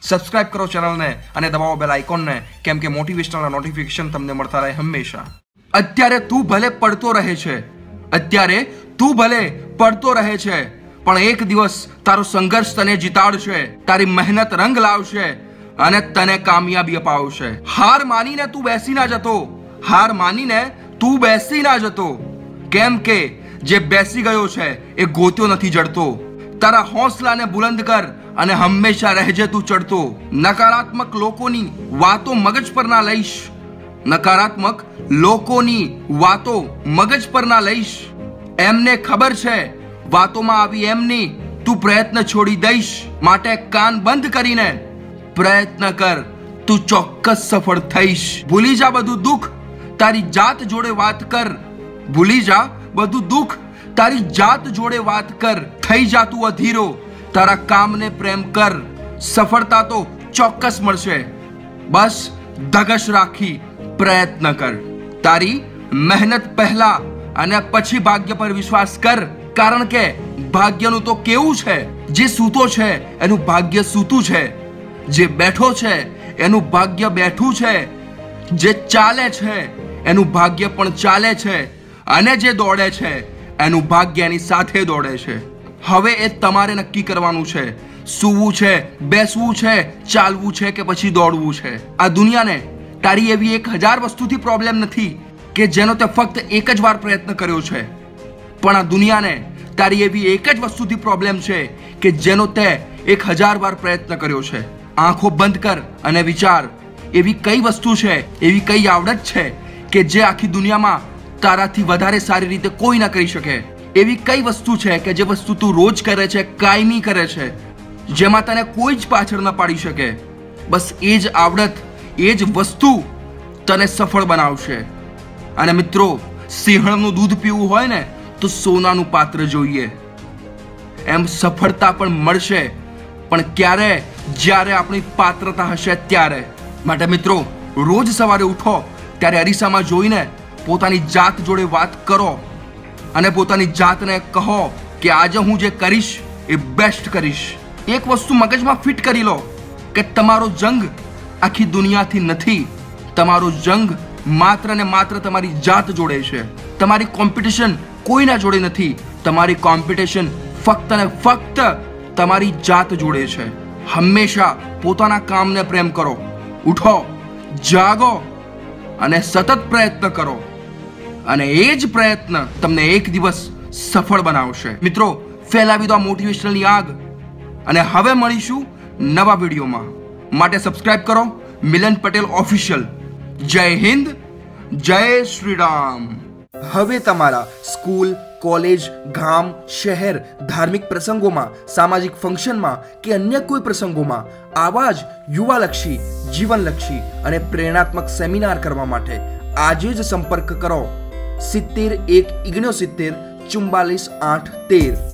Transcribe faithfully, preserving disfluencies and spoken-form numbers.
Subscribe કરો ચેનલને અને દબાવો બેલ આઇકોનને, કેમ કે મોટિવેશનલ નોટિફિકેશન તમને મળતા રહે હંમેશા. અત્યારે તું ભલે પડતો રહે છે, અત્યારે તું ભલે પડતો રહે છે, પણ એક દિવસ તારો સંઘર્ષ તને જીતાડશે, તારી મહેનત રંગ લાવશે અને તને કામયાબી અપાવશે. હાર માનીને તું બેસી ના જતો, હાર માનીને તું બેસી ના જતો, કેમ કે જે બેસી ગયો છે એ ગોત્યો નથી જડતો. તારા હોંસલાને બુલંદ કર અને હંમેશા રહેજે તું ચડતો. નકારાત્મક લોકોની વાતો મગજ પર ના લઈશ, નકારાત્મક લોકોની વાતો મગજ પર ના લઈશ. એમને ખબર છે વાતોમાં આવી એમની તું પ્રયત્ન છોડી દઈશ, માટે કાન બંધ કરીને પ્રયત્ન કર, તું ચોક્કસ સફળ થઈશ. ભૂલી જા બધું દુઃખ, તારી જાત જોડે વાત કર. ભૂલી જા બધું દુઃખ, તારી જાત જોડે વાત કર. થઈ જા તું અધીરો, તારા કામને પ્રેમ કર. સફળતા તો ચોક્કસ મળશે, બસ ધગશ રાખી પ્રયત્ન કર. તારી મહેનત પહેલા અને પછી ભાગ્ય પર વિશ્વાસ કર, કારણ કે ભાગ્યનું તો કેવું છે, જે સૂતો છે એનું ભાગ્ય સૂતું છે, જે બેઠો છે એનું ભાગ્ય બેઠું છે, જે ચાલે છે એનું ભાગ્ય પણ ચાલે છે, અને જે દોડે છે એનું ભાગ્ય એની સાથે દોડે છે. હવે એ તમારે નક્કી કરવાનું છે, સૂવું છે, બેસવું છે, ચાલવું છે કે પછી દોડવું છે. આ દુનિયાને તારી એવી એક હજાર વસ્તુથી પ્રોબ્લેમ નથી કે જેનો તે ફક્ત એક જ વાર પ્રયત્ન કર્યો છે, પણ આ દુનિયાને તારી એવી એક જ વસ્તુથી પ્રોબ્લેમ છે કે જેનો તે એક હજાર વાર પ્રયત્ન કર્યો છે. આંખો બંધ કર અને વિચાર, એવી કઈ વસ્તુ છે, એવી કઈ આવડત છે કે જે આખી દુનિયામાં તારાથી વધારે સારી રીતે કોઈ ના કરી શકે. એવી કઈ વસ્તુ છે કે જે વસ્તુ તું રોજ કરે છે, કાયમી કરે છે, જેમાં તને કોઈ જ પાછળ ન પાડી શકે. બસ એ જ આવડત, એ જ વસ્તુ તને સફળ બનાવશે. અને મિત્રો, સિંહણનું દૂધ પીવું હોય ને તો સોનાનું પાત્ર જોઈએ. એમ સફળતા પણ મળશે, પણ ક્યારે? જ્યારે આપણી પાત્રતા હશે ત્યારે. માટે મિત્રો, રોજ સવારે ઉઠો ત્યારે અરીસામાં જોઈને પોતાની જાત જોડે વાત કરો અને પોતાની જાતને કહો કે આજે હું જે કરીશ એ બેસ્ટ કરીશ. એક વસ્તુ મગજમાં ફિટ કરી લો કે તમારો જંગ આખી દુનિયાથી નથી, તમારો જંગ માત્ર ને માત્ર તમારી જાત જોડે છે. તમારી કોમ્પિટિશન કોઈના જોડે નથી, તમારી કોમ્પિટિશન ફક્ત ને ફક્ત તમારી જાત જોડે છે. હંમેશા પોતાના કામને પ્રેમ કરો, ઉઠો, જાગો અને સતત પ્રયત્ન કરો, અને એ જ પ્રયત્ન તમને એક દિવસ સફળ બનાવશે. મિત્રો, ફેલાવી દો મોટિવેશનલની આગ, અને હવે મળીશું નવા વિડીયોમાં. માટે સબસ્ક્રાઇબ કરો મિલન પટેલ ઓફિશિયલ. જય હિન્દ, જય શ્રી રામ. હવે તમારા સ્કૂલ, કોલેજ, ગામ, શહેર, ધાર્મિક પ્રસંગોમાં, સામાજિક ફંક્શનમાં કે અન્ય કોઈ પ્રસંગોમાં આવા જ યુવાલક્ષી, જીવનલક્ષી અને પ્રેરણાત્મક સેમિનાર કરવા માટે આજે જ સંપર્ક કરો સિત્તેર એક ઓગણસિત્તેર ચુમ્બાલીસ આઠ તેર.